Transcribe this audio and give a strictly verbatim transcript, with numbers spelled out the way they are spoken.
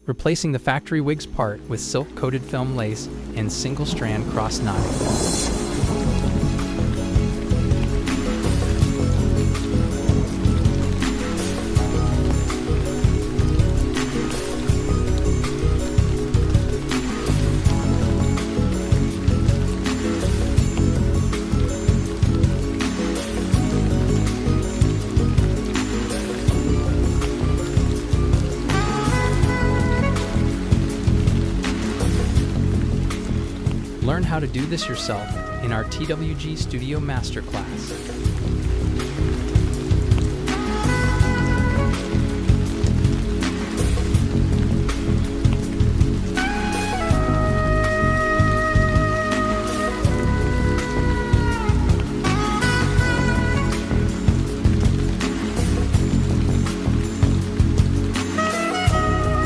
replacing the factory wigs part with silk-coated film lace and single-strand cross-knotting. Learn how to do this yourself in our T W G Studio Masterclass.